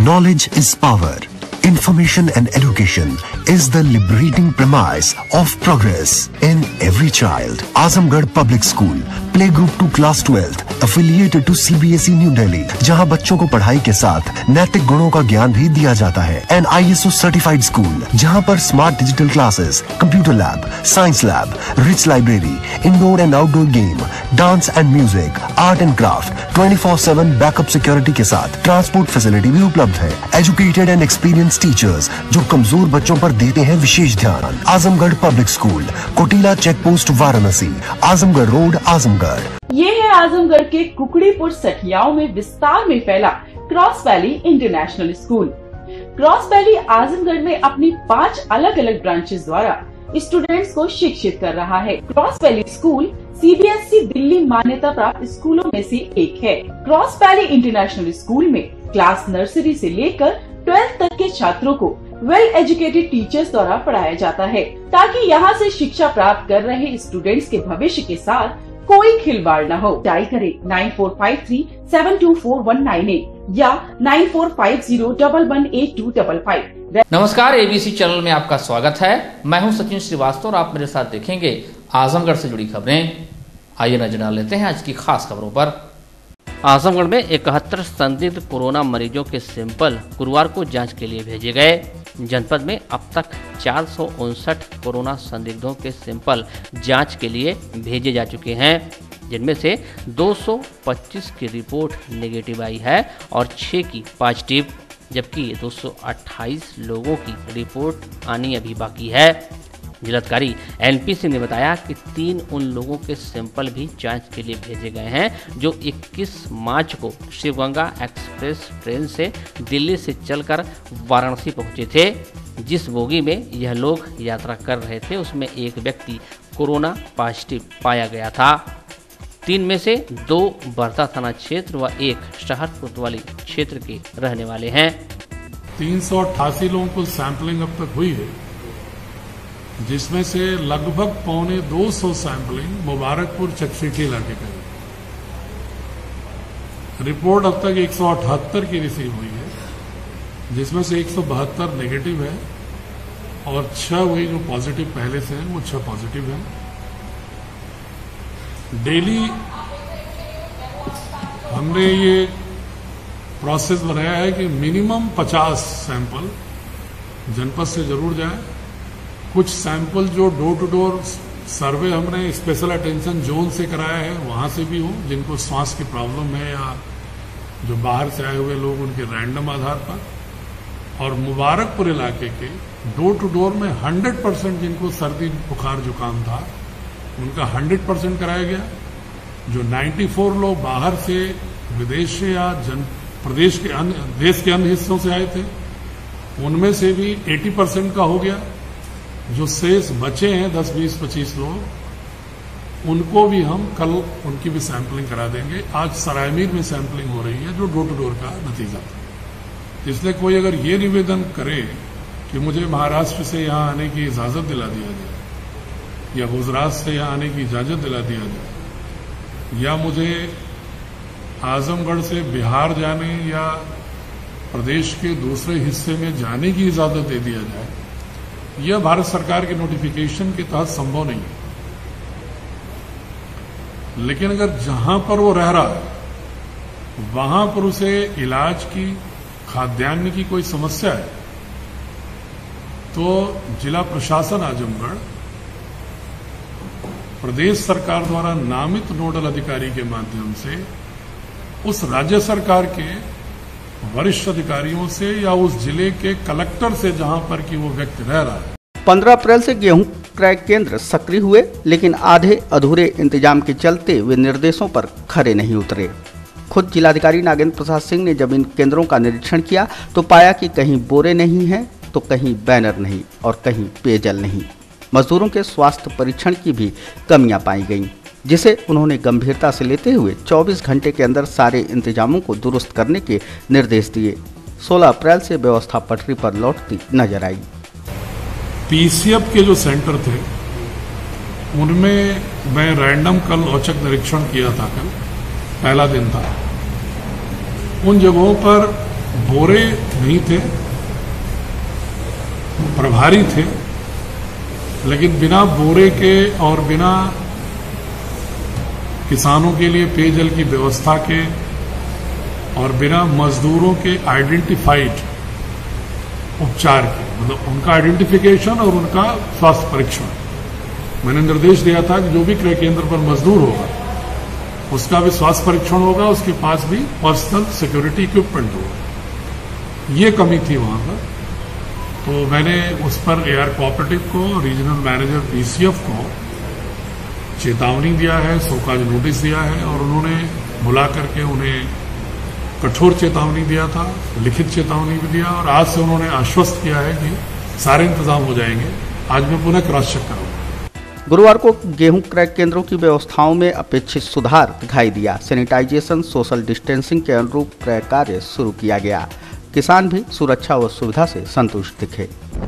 Knowledge is power. Information and education is the liberating premise of progress in every child. Azamgarh Public School, Play Group to Class 12th, affiliated to CBSE New Delhi, जहां बच्चों को पढ़ाई के साथ नैतिक गुणों का ज्ञान भी दिया जाता है. An ISO certified school, जहां पर smart digital classes, computer lab, science lab, rich library, indoor and outdoor game, dance and music, art and craft, 24/7 backup security के साथ ट्रांसपोर्ट फैसिलिटी भी उपलब्ध है. एजुकेटेड एंड एक्सपीरियंस टीचर्स जो कमजोर बच्चों पर देते हैं विशेष ध्यान. Azamgarh public school, Kotila check post Varanasi, Azamgarh road, Azamgarh. ये है आजमगढ़ के कुकड़ीपुर सठियाओं में विस्तार में फैला cross valley international school. Cross valley Azamgarh में अपनी 5 अलग अलग ब्रांचेस द्वारा स्टूडेंट्स को शिक्षित कर रहा है. Cross valley school CBSE Delhi मान्यता प्राप्त स्कूलों में से एक है. क्रॉस वैली इंटरनेशनल स्कूल में क्लास नर्सरी से लेकर 12th तक के छात्रों को वेल एजुकेटेड टीचर्स द्वारा पढ़ाया जाता है, ताकि यहाँ से शिक्षा प्राप्त कर रहे स्टूडेंट्स के भविष्य के साथ कोई खिलवाड़ न हो. डायल करें 9453724198 या 9450118255. नमस्कार, ABC चैनल में आपका स्वागत है. मैं हूं सचिन श्रीवास्तव और आप मेरे साथ देखेंगे आजमगढ़ से जुड़ी खबरें. आइए नजर डाल लेते हैं आज की खास खबरों पर. आजमगढ़ में 71 संदिग्ध कोरोना मरीजों के सैंपल गुरुवार को जांच के लिए भेजे गए. जनपद में अब तक 459 कोरोना संदिग्धों के सैंपल जांच के लिए भेजे जा चुके हैं, जिनमें से 225 की रिपोर्ट नेगेटिव आई है और 6 की पॉजिटिव, जबकि 228 लोगों की रिपोर्ट आनी अभी बाकी है. जिलाधिकारी NP सिंह ने बताया कि 3 उन लोगों के सैंपल भी जांच के लिए भेजे गए हैं जो 21 मार्च को शिवगंगा एक्सप्रेस ट्रेन से दिल्ली से चलकर वाराणसी पहुंचे थे. जिस बोगी में यह लोग यात्रा कर रहे थे उसमें एक व्यक्ति कोरोना पॉजिटिव पाया गया था. 3 में से 2 बरता थाना क्षेत्र व 1 शहर कोतवाली क्षेत्र के रहने वाले हैं. 388 लोगों को सैंपलिंग अब तक हुई है, जिसमें से लगभग 250 सैंपलिंग मुबारकपुर चकसीठी इलाके का है. रिपोर्ट अब तक 178 की रिसीव हुई है, जिसमें से 172 नेगेटिव है और 6 वही जो पॉजिटिव पहले से हैं वो 6 पॉजिटिव हैं. डेली हमने ये प्रोसेस बनाया है कि मिनिमम 50 सैंपल जनपद से जरूर जाए. कुछ सैंपल जो डोर टू डोर सर्वे हमने स्पेशल अटेंशन जोन से कराया है वहां से भी हो, जिनको सांस की प्रॉब्लम है या जो बाहर से आए हुए लोग उनके रैंडम आधार पर. और मुबारकपुर इलाके के डोर टू डोर में 100% जिनको सर्दी बुखार जुकाम था उनका 100% कराया गया. जो 94 लोग बाहर से विदेश से या प्रदेश के अन्य देश के अन्य हिस्सों से आए थे उनमें से भी 80% का हो गया. जो शेष बचे हैं 10, 20, 25 लोग, उनको भी हम कल उनकी भी सैंपलिंग करा देंगे. आज सरायमीर में सैंपलिंग हो रही है जो डोर टू डोर का नतीजा था. इसलिए कोई अगर ये निवेदन करे कि मुझे महाराष्ट्र से यहाँ आने की इजाजत दिला दिया जाए या गुजरात से यहाँ आने की इजाजत दिला दिया जाए या मुझे आजमगढ़ से बिहार जाने या प्रदेश के दूसरे हिस्से में जाने की इजाजत दे दिया जाए, यह भारत सरकार के नोटिफिकेशन के तहत संभव नहीं है. लेकिन अगर जहां पर वो रह रहा है वहां पर उसे इलाज की, खाद्यान्न की कोई समस्या है तो जिला प्रशासन आजमगढ़ प्रदेश सरकार द्वारा नामित नोडल अधिकारी के माध्यम से उस राज्य सरकार के वरिष्ठ अधिकारियों से या उस जिले के कलेक्टर से जहां पर कि वो व्यक्ति रह रहा है. 15 अप्रैल से गेहूं क्रय केंद्र सक्रिय हुए, लेकिन आधे अधूरे इंतजाम के चलते वे निर्देशों पर खरे नहीं उतरे. खुद जिलाधिकारी नागेंद्र प्रसाद सिंह ने जब इन केंद्रों का निरीक्षण किया तो पाया कि कहीं बोरे नहीं हैं, तो कहीं बैनर नहीं और कहीं पेयजल नहीं. मजदूरों के स्वास्थ्य परीक्षण की भी कमियां पाई गईं, जिसे उन्होंने गंभीरता से लेते हुए 24 घंटे के अंदर सारे इंतजामों को दुरुस्त करने के निर्देश दिए. 16 अप्रैल से व्यवस्था पटरी पर लौटती नजर आई. PCF के जो सेंटर थे उनमें मैं रैंडम कल औचक निरीक्षण किया था. कल पहला दिन था. उन जगहों पर बोरे नहीं थे, प्रभारी थे, लेकिन बिना बोरे के और बिना किसानों के लिए पेयजल की व्यवस्था के और बिना मजदूरों के आइडेंटिफाइड उपचार के, मतलब उनका आइडेंटिफिकेशन और उनका स्वास्थ्य परीक्षण, मैंने निर्देश दिया था कि जो भी क्रय केंद्र पर मजदूर होगा उसका भी स्वास्थ्य परीक्षण होगा, उसके पास भी पर्सनल सिक्योरिटी इक्विपमेंट होगा। ये कमी थी वहां पर, तो मैंने उस पर एआर कोऑपरेटिव को, रीजनल मैनेजर पीसीएफ को चेतावनी दिया है, शोकाज नोटिस दिया है और उन्होंने बुला करके उन्हें कठोर चेतावनी दिया था, लिखित चेतावनी भी दिया और आज से उन्होंने आश्वस्त किया है कि सारे इंतजाम हो जाएंगे। आज मैं पुनः क्रॉस चेक करूंगा। गुरुवार को गेहूं क्रय केंद्रों की व्यवस्थाओं में अपेक्षित सुधार दिखाई दिया। सैनिटाइजेशन, सोशल डिस्टेंसिंग के अनुरूप क्रय कार्य शुरू किया गया। किसान भी सुरक्षा व सुविधा से संतुष्ट दिखे।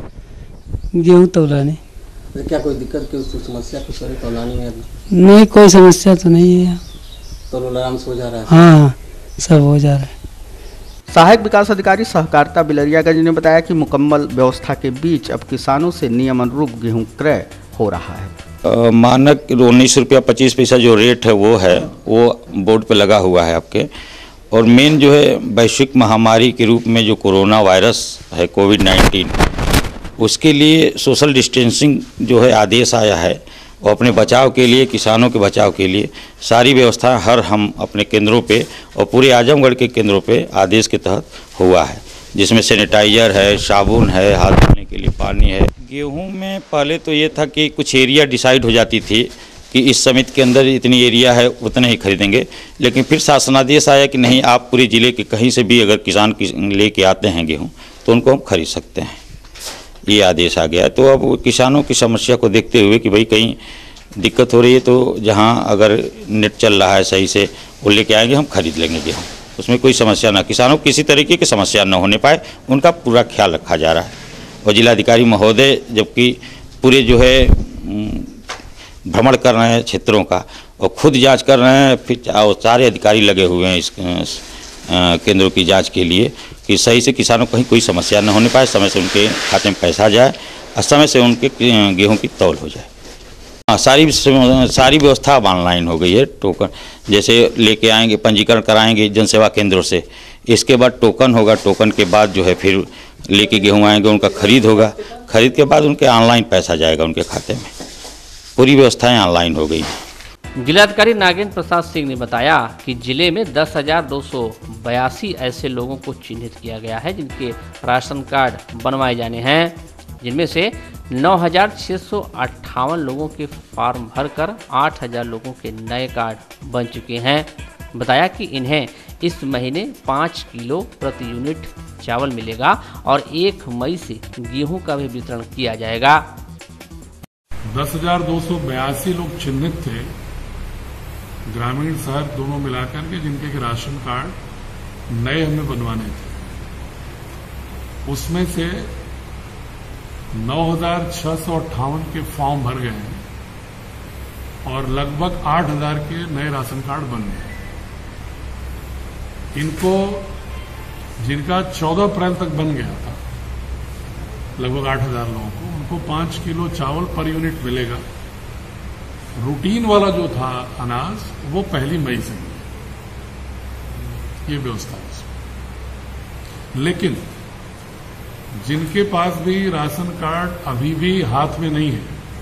गेहूं तौलाने क्या कोई दिक्कत, कोई समस्या कुछ तौलाने में? नहीं, कोई समस्या तो नहीं है। तो आराम से हो जा रहा है? हाँ, सब हो जा रहा है। सहायक विकास अधिकारी सहकारिता बिलरियागंज ने बताया कि मुकम्मल व्यवस्था के बीच अब किसानों से नियम अनुरूप गेहूं क्रय हो रहा है। मानक 19 रुपया 25 पैसा जो रेट है वो बोर्ड पे लगा हुआ है आपके। और मेन जो है वैश्विक महामारी के रूप में जो कोरोना वायरस है कोविड-19, उसके लिए सोशल डिस्टेंसिंग जो है आदेश आया है और अपने बचाव के लिए, किसानों के बचाव के लिए सारी व्यवस्था हम अपने केंद्रों पे और पूरे आजमगढ़ के केंद्रों पे आदेश के तहत हुआ है, जिसमें सैनिटाइजर है, साबुन है, हाथ धोने के लिए पानी है। गेहूं में पहले तो ये था कि कुछ एरिया डिसाइड हो जाती थी कि इस समिति के अंदर इतनी एरिया है उतने ही खरीदेंगे, लेकिन फिर शासनादेश आया कि नहीं, आप पूरे ज़िले के कहीं से भी अगर किसान लेके आते हैं गेहूँ तो उनको हम खरीद सकते हैं, ये आदेश आ गया। तो अब किसानों की समस्या को देखते हुए कि भाई कहीं दिक्कत हो रही है तो जहाँ अगर नेट चल रहा है सही से वो लेके आएंगे, हम खरीद लेंगे गेहूँ, उसमें कोई समस्या ना, किसानों को किसी तरीके की समस्या न होने पाए, उनका पूरा ख्याल रखा जा रहा है। और जिलाधिकारी महोदय जबकि पूरे जो है भ्रमण कर रहे हैं क्षेत्रों का और खुद जांच कर रहे हैं, फिर सारे अधिकारी लगे हुए हैं इस केंद्रों की जांच के लिए कि सही से किसानों को कहीं कोई समस्या न होने पाए, समय से उनके खाते में पैसा जाए और समय से उनके गेहूं की तौल हो जाए। सारी व्यवस्था अब ऑनलाइन हो गई है। टोकन जैसे लेके आएंगे, पंजीकरण कराएंगे जनसेवा केंद्रों से, इसके बाद टोकन होगा, टोकन के बाद जो है फिर लेके गेहूं आएंगे, उनका खरीद होगा, खरीद के बाद उनके ऑनलाइन पैसा जाएगा उनके खाते में। पूरी व्यवस्थाएं ऑनलाइन हो गई हैं। जिलाधिकारी नागेंद्र प्रसाद सिंह ने बताया कि जिले में 10,282 ऐसे लोगों को चिन्हित किया गया है जिनके राशन कार्ड बनवाए जाने हैं, जिनमें से 9,658 लोगों के फॉर्म भरकर 8,000 लोगों के नए कार्ड बन चुके हैं। बताया कि इन्हें इस महीने 5 किलो प्रति यूनिट चावल मिलेगा और 1 मई से गेहूं का भी वितरण किया जाएगा। 10,282 लोग चिन्हित थे, ग्रामीण शहर दोनों मिलाकर के, जिनके राशन कार्ड नए हमें बनवाने थे। उसमें से 9,658 के फॉर्म भर गए हैं और लगभग 8,000 के नए राशन कार्ड बन गए। इनको जिनका 14 अप्रैल तक बन गया था, लगभग 8,000 लोगों को, उनको 5 किलो चावल पर यूनिट मिलेगा। रूटीन वाला जो था अनाज वो 1 मई से मिलेगा, ये व्यवस्था है। लेकिन जिनके पास भी राशन कार्ड अभी भी हाथ में नहीं है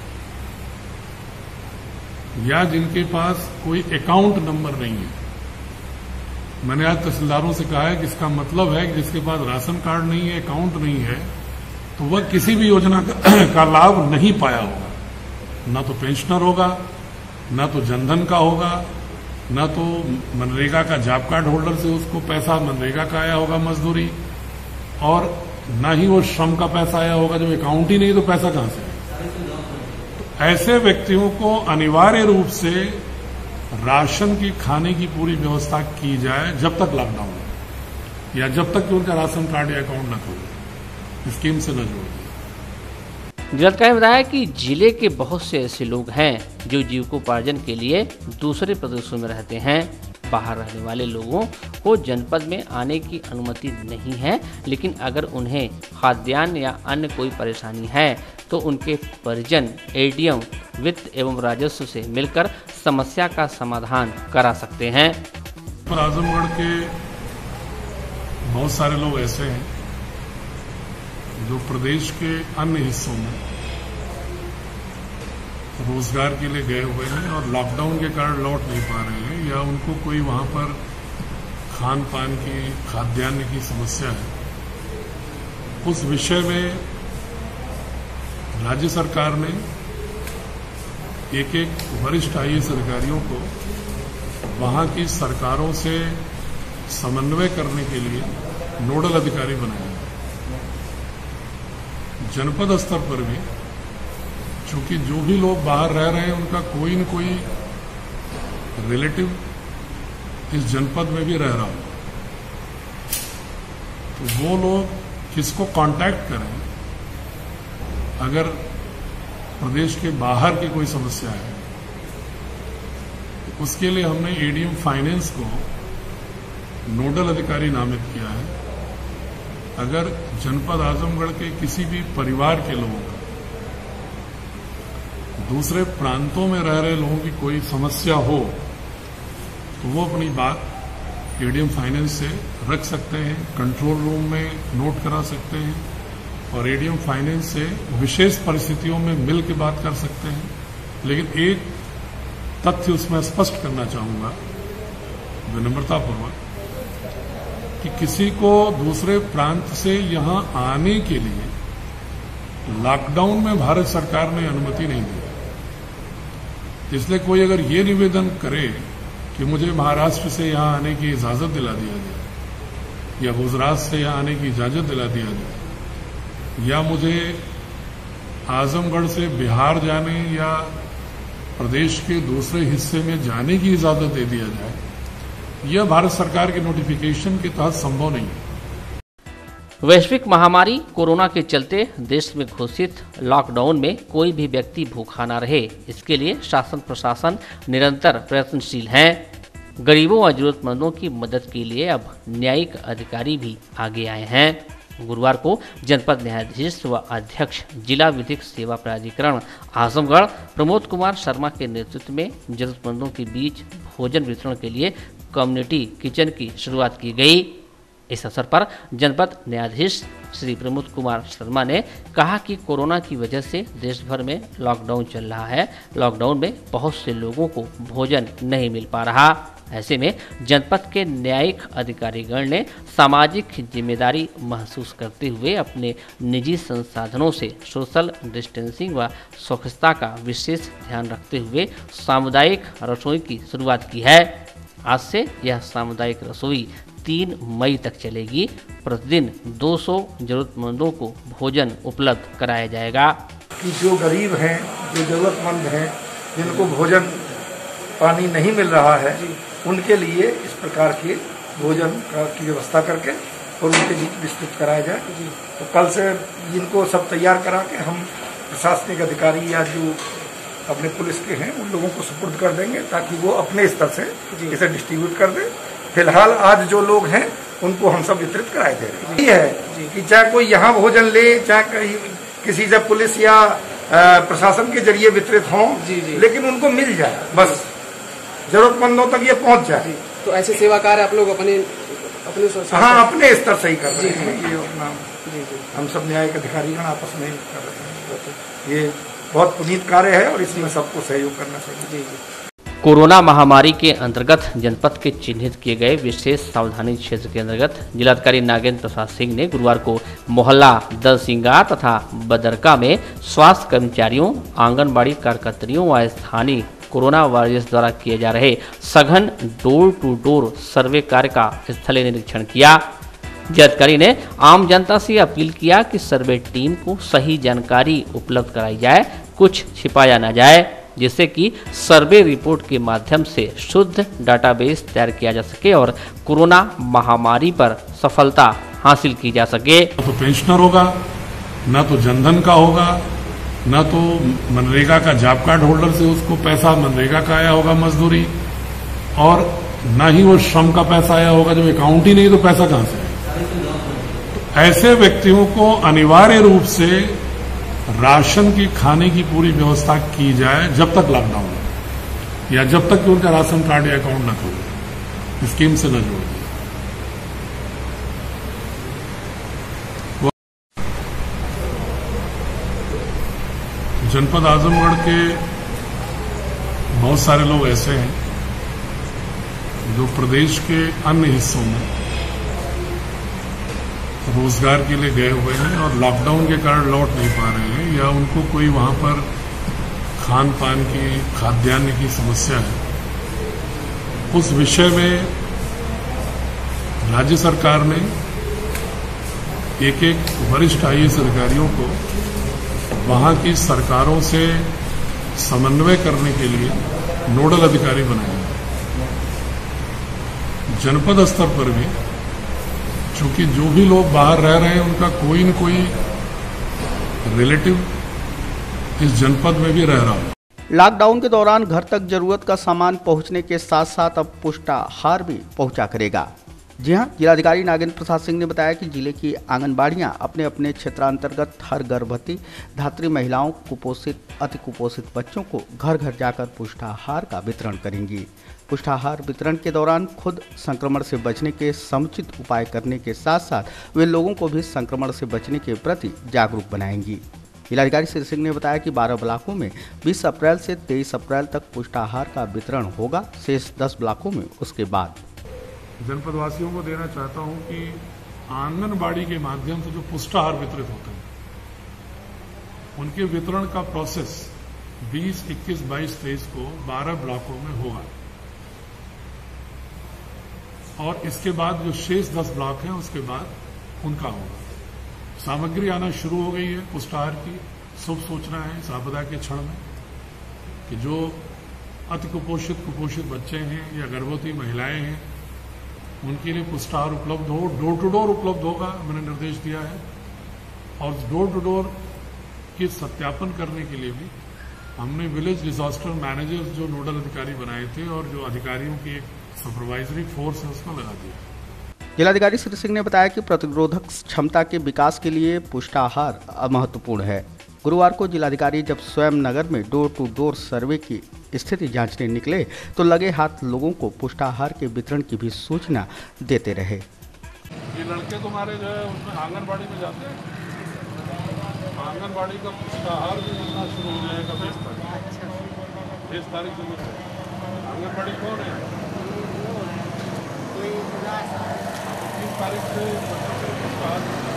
या जिनके पास कोई अकाउंट नंबर नहीं है, मैंने आज तहसीलदारों से कहा है कि इसका मतलब है कि जिसके पास राशन कार्ड नहीं है, अकाउंट नहीं है, तो वह किसी भी योजना का लाभ नहीं पाया होगा। ना तो पेंशनर होगा, ना तो जनधन का होगा, ना तो मनरेगा का जॉब कार्ड होल्डर से उसको पैसा मनरेगा का आया होगा मजदूरी, और ना ही वो श्रम का पैसा आया होगा। जब अकाउंट ही नहीं तो पैसा कहां से आएगा? तो ऐसे व्यक्तियों को अनिवार्य रूप से राशन की खाने की पूरी व्यवस्था की जाए जब तक लॉकडाउन है, या जब तक कि उनका राशन कार्ड या अकाउंट न खोले, स्कीम से न जोड़े। जिलाधिकारी ने बताया कि जिले के बहुत से ऐसे लोग हैं जो जीविकोपार्जन के लिए दूसरे प्रदेशों में रहते हैं, बाहर रहने वाले लोगों को जनपद में आने की अनुमति नहीं है, लेकिन अगर उन्हें खाद्यान्न या अन्य कोई परेशानी है तो उनके परिजन एडीएम वित्त एवं राजस्व से मिलकर समस्या का समाधान करा सकते हैं। आजमगढ़ के बहुत सारे लोग ऐसे हैं जो प्रदेश के अन्य हिस्सों में रोजगार के लिए गए हुए हैं और लॉकडाउन के कारण लौट नहीं पा रहे हैं, या उनको कोई वहां पर खान पान की खाद्यान्न की समस्या है। उस विषय में राज्य सरकार ने एक वरिष्ठ आईएएस अधिकारियों को वहां की सरकारों से समन्वय करने के लिए नोडल अधिकारी बनाया। जनपद स्तर पर भी चूंकि जो भी लोग बाहर रह रहे हैं उनका कोई न कोई रिलेटिव इस जनपद में भी रह रहा हो, तो वो लोग किसको कांटेक्ट करें अगर प्रदेश के बाहर की कोई समस्या है। उसके लिए हमने एडीएम फाइनेंस को नोडल अधिकारी नामित किया है। अगर जनपद आजमगढ़ के किसी भी परिवार के लोगों का दूसरे प्रांतों में रह रहे लोगों की कोई समस्या हो तो वो अपनी बात एडीएम फाइनेंस से रख सकते हैं, कंट्रोल रूम में नोट करा सकते हैं और एडीएम फाइनेंस से विशेष परिस्थितियों में मिल के बात कर सकते हैं। लेकिन एक तथ्य उसमें स्पष्ट करना चाहूंगा विनम्रतापूर्वक कि किसी को दूसरे प्रांत से यहां आने के लिए लॉकडाउन में भारत सरकार ने अनुमति नहीं दी। इसलिए कोई अगर ये निवेदन करे कि मुझे महाराष्ट्र से यहां आने की इजाजत दिला दिया जाए या गुजरात से यहां आने की इजाजत दिला दिया जाए या मुझे आजमगढ़ से बिहार जाने या प्रदेश के दूसरे हिस्से में जाने की इजाजत दे दिया जाए, यह भारत सरकार के नोटिफिकेशन के तहत संभव नहीं है। वैश्विक महामारी कोरोना के चलते देश में घोषित लॉकडाउन में कोई भी व्यक्ति भूखा न रहे, इसके लिए शासन प्रशासन निरंतर प्रयत्नशील हैं। गरीबों और जरूरतमंदों की मदद के लिए अब न्यायिक अधिकारी भी आगे आए हैं। गुरुवार को जनपद न्यायाधीश व अध्यक्ष जिला विधिक सेवा प्राधिकरण आजमगढ़ प्रमोद कुमार शर्मा के नेतृत्व में जरूरतमंदों के बीच भोजन वितरण के लिए कम्युनिटी किचन की शुरुआत की गई। इस अवसर पर जनपद न्यायाधीश श्री प्रमोद कुमार शर्मा ने कहा कि कोरोना की वजह से देश भर में लॉकडाउन चल रहा है। लॉकडाउन में बहुत से लोगों को भोजन नहीं मिल पा रहा। ऐसे में जनपद के न्यायिक अधिकारीगण ने सामाजिक जिम्मेदारी महसूस करते हुए अपने निजी संसाधनों से सोशल डिस्टेंसिंग व स्वच्छता का विशेष ध्यान रखते हुए सामुदायिक रसोई की शुरुआत की है। आज से यह सामुदायिक रसोई 3 मई तक चलेगी। प्रतिदिन 200 जरूरतमंदों को भोजन उपलब्ध कराया जाएगा। कि जो गरीब हैं, जो जरूरतमंद हैं, जिनको भोजन पानी नहीं मिल रहा है, उनके लिए इस प्रकार के भोजन की व्यवस्था करके और उनके बीच विस्तृत कराया जाए। तो कल से इनको सब तैयार करा के हम प्रशासनिक अधिकारी या जो अपने पुलिस के हैं उन लोगों को सुपुर्द कर देंगे ताकि वो अपने स्तर से इसे डिस्ट्रीब्यूट कर दें। फिलहाल आज जो लोग हैं उनको हम सब वितरित कराए दे रहे हैं। ये है कि चाहे कोई यहाँ भोजन ले, चाहे किसी से पुलिस या प्रशासन के जरिए वितरित हों, लेकिन उनको मिल जाए, बस जरूरतमंदों तक ये पहुंच जाए। तो ऐसे सेवा कार्य आप लोग अपने अपने स्तर से ही कर रहे हैं। ये अपना हम सब न्यायिक अधिकारीगण आपस में कर रहे हैं। ये बहुत पुनीत कार्य है और इसमें सबको सहयोग करना चाहिए। कोरोना महामारी के अंतर्गत जनपद के चिन्हित किए गए विशेष सावधानी क्षेत्र के अंतर्गत जिलाधिकारी नागेंद्र प्रसाद सिंह ने गुरुवार को मोहल्ला दलसिंगा तथा बदरका में स्वास्थ्य कर्मचारियों, आंगनबाड़ी कार्यकर्तियों व स्थानीय कोरोना वॉरियर्स द्वारा किए जा रहे सघन डोर टू डोर सर्वे कार्य का स्थलीय निरीक्षण किया। जिलाधिकारी ने आम जनता से अपील किया कि सर्वे टीम को सही जानकारी उपलब्ध कराई जाए, कुछ छिपाया न जाए, जिससे कि सर्वे रिपोर्ट के माध्यम से शुद्ध डाटाबेस तैयार किया जा सके और कोरोना महामारी पर सफलता हासिल की जा सके। तो पेंशनर होगा, न तो जनधन का होगा, न तो मनरेगा का जॉब कार्ड होल्डर से उसको पैसा मनरेगा का आया होगा मजदूरी, और ना ही वो श्रम का पैसा आया होगा। जब अकाउंट ही नहीं तो पैसा कहां से आएगा? ऐसे व्यक्तियों को अनिवार्य रूप से राशन की खाने की पूरी व्यवस्था की जाए जब तक लॉकडाउन है, या जब तक कि उनका राशन कार्ड या अकाउंट न खोले, स्कीम से न जोड़ दे। जनपद आजमगढ़ के बहुत सारे लोग ऐसे हैं जो प्रदेश के अन्य हिस्सों में रोजगार के लिए गए हुए हैं और लॉकडाउन के कारण लौट नहीं पा रहे हैं, या उनको कोई वहां पर खान पान की, खाद्यान्न की समस्या है। उस विषय में राज्य सरकार ने एक वरिष्ठ आईएएस अधिकारियों को वहां की सरकारों से समन्वय करने के लिए नोडल अधिकारी बनाए। जनपद स्तर पर भी चूंकि जो भी लोग बाहर रह रहे हैं उनका कोई न कोई रिलेटिव इस जनपद में भी रह रहा है। लॉकडाउन के दौरान घर तक जरूरत का सामान पहुंचने के साथ साथ अब पुष्टाहार भी पहुंचा करेगा। जी हां, जिलाधिकारी नागेंद्र प्रसाद सिंह ने बताया कि जिले की आंगनबाड़ियां अपने अपने क्षेत्रांतर्गत हर गर्भवती, धात्री महिलाओं, कुपोषित, अति कुपोषित बच्चों को घर घर जाकर पुष्टाहार का वितरण करेंगी। पुष्टाहार वितरण के दौरान खुद संक्रमण से बचने के समुचित उपाय करने के साथ साथ वे लोगों को भी संक्रमण से बचने के प्रति जागरूक बनाएंगी। जिलाधिकारी श्री सिंह ने बताया कि 12 ब्लॉकों में 20 अप्रैल से 23 अप्रैल तक पुष्टाहार का वितरण होगा। शेष 10 ब्लॉकों में उसके बाद जनपद वासियों को देना चाहता हूं कि आंगनबाड़ी के माध्यम से जो पुष्टाहार वितरित होते हैं उनके वितरण का प्रोसेस 20, 21, 22, 23 को 12 ब्लॉकों में होगा और इसके बाद जो शेष 10 ब्लॉक हैं उसके बाद उनका होगा। सामग्री आना शुरू हो गई है पुष्टाहार की। शुभ सूचना है इस आपदा के क्षण में कि जो अति कुपोषित बच्चे हैं या गर्भवती महिलाएं हैं उनके लिए पुष्टाहार उपलब्ध हो, डोर टू डोर उपलब्ध होगा, मैंने निर्देश दिया है। और डोर टू डोर के सत्यापन करने के लिए भी हमने विलेज डिजास्टर मैनेजर्स जो नोडल अधिकारी बनाए थे और जो अधिकारियों की एक सुपरवाइजरी फोर्स है उसको लगा दिया। जिलाधिकारी श्री सिंह ने बताया कि प्रतिरोधक क्षमता के विकास के लिए पुष्टाहार महत्वपूर्ण है। गुरुवार को जिलाधिकारी जब स्वयं नगर में डोर टू डोर सर्वे की स्थिति जांचने निकले तो लगे हाथ लोगों को पुष्टाहार के वितरण की भी सूचना देते रहे। ये लड़के तुम्हारे जो है उसमें आंगनबाड़ी में जाते हैं, आंगनबाड़ी का पुष्टाहार भी मिलना शुरू हो जाएगा 20 तारीख से। आंगनबाड़ी कौन है? 30 तारीख से पुष्टाहार